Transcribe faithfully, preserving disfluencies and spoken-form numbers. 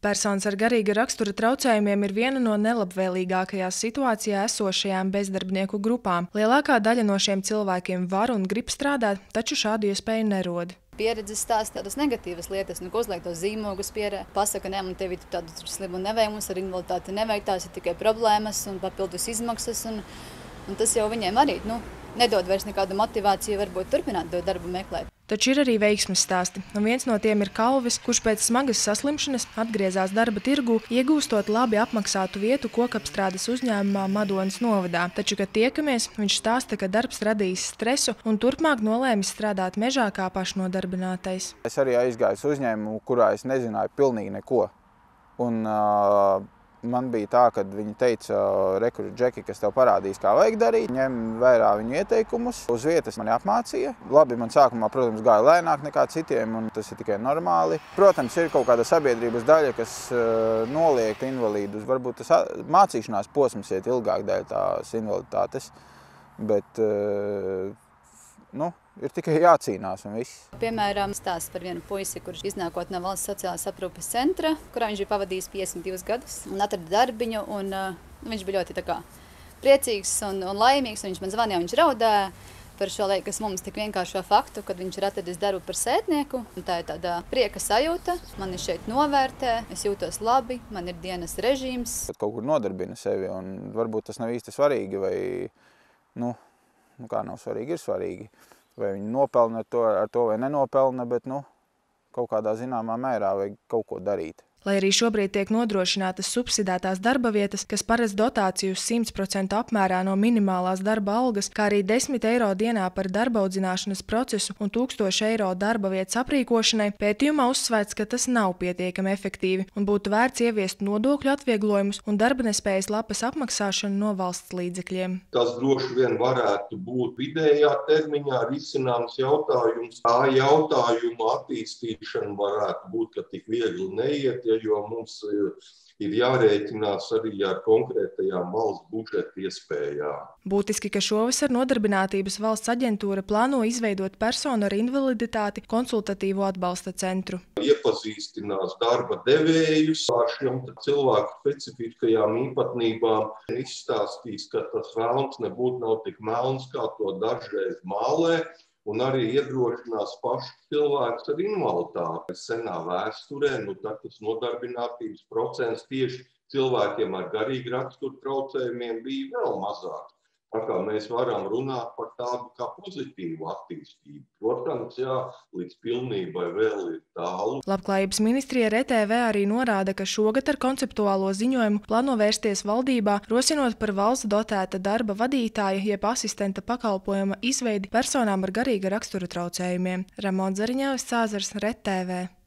Personas ar garīga rakstura traucējumiem ir viena no nelabvēlīgākajās situācijā esošajām bezdarbnieku grupām. Lielākā daļa no šiem cilvēkiem var un grib strādāt, taču šādu iespēju nerod. Pieredzes stāsta tādas negatīvas lietas, nu, ko uzliek tos zīmogus pierē. Pasaka, ne, man tev ir tādu slimu nevajag, mums ar invaliditāti nevajag, tās ir tikai problēmas un papildus izmaksas. Un, un tas jau viņiem arī nu, nedod vairs nekādu motivāciju varbūt turpināt to darbu meklēt. Taču ir arī veiksmes stāsti, un viens no tiem ir Kalvis, kurš pēc smagas saslimšanas atgriezās darba tirgū, iegūstot labi apmaksātu vietu kokapstrādes uzņēmumā Madonas novadā. Taču, kad tiekamies, viņš stāsta, ka darbs radījis stresu un turpmāk nolēmis strādāt mežā kā pašnodarbinātais. Es arī aizgāju uz uzņēmumu, kurā es nezināju pilnīgi neko. Un, uh, man bija tā, kad viņi teica, rekur, Džeki, kas tev parādīs, kā vajag darīt, ņem vērā viņu ieteikumus. Uz vietas mani apmācīja. Labi, man sākumā, protams, gāja lēnāk nekā citiem, un tas ir tikai normāli. Protams, ir kaut kāda sabiedrības daļa, kas uh, noliek invalīdus. Varbūt tas mācīšanās posms iet ilgāk dēļ tās invaliditātes, bet uh, nu, ir tikai jācīnās un viss. Piemēram, stāsts par vienu puisi, kurš iznākot no valsts sociālās aprūpes centra, kurā viņš bija pavadījis piecdesmit divus gadus un atrada darbiņu, un uh, viņš bija ļoti tā kā priecīgs un, un laimīgs, un viņš man zvanīja, un viņš raudāja par šo liekas mums tik vienkāršo faktu, kad viņš ir atradis darbu par sētnieku. Un tā ir tāda prieka sajūta, mani šeit novērtē, es jūtos labi, man ir dienas režīms. Kaut kur nodarbina sevi, un varbūt tas nav īsti svarīgi, vai, nu, nu kā nav svarīgi, ir svarīgi. Vai viņi nopelna ar to, ar to vai nenopelna, bet nu, kaut kādā zināmā mērā vajag kaut ko darīt. Lai arī šobrīd tiek nodrošinātas subsidētās darba vietas, kas paredz dotāciju simts procentu apmērā no minimālās darba algas, kā arī desmit eiro dienā par darba audzināšanas procesu un tūkstoši eiro darba vietas aprīkošanai, pētījumā uzsvērts, ka tas nav pietiekami efektīvi un būtu vērts ieviest nodokļu atvieglojumus un darba nespējas lapas apmaksāšanu no valsts līdzekļiem. Tas droši vien varētu būt vidējā termiņā risināms jautājums. Tā jautājuma attīstīšana varētu būt, ka tik viegli neiet, jo mums ir jārēķinās arī ar konkrētajām valsts budžeta iespējām. Būtiski, ka šovasar Nodarbinātības valsts aģentūra plāno izveidot personu ar invaliditāti konsultatīvo atbalsta centru. Iepazīstinās darba devējus ar šiem cilvēku specifiskajām īpatnībām, izstāstīs, ka tas vēlams nebūtu nav tik melns, kā to dažreiz mālē, un arī iedrošinās pašus cilvēkus ar invaliditāti. Senā vēsturē, nu tad tas nodarbinātības procents tieši cilvēkiem ar garīgu raksturu traucējumiem bija vēl mazāks. Tā kā mēs varam runāt par tādu kā pozitīvu attīstību. Protams, jā, līdz pilnībai vēl ir tālu. Labklājības ministrija R T V arī norāda, ka šogad ar konceptuālo ziņojumu plāno vērsties valdībā, rosinot par valsts dotēta darba vadītāja jeb asistenta pakalpojuma izveidi personām ar garīga rakstura traucējumiem. Ramona Zariņēvis, Cāzars, R T V.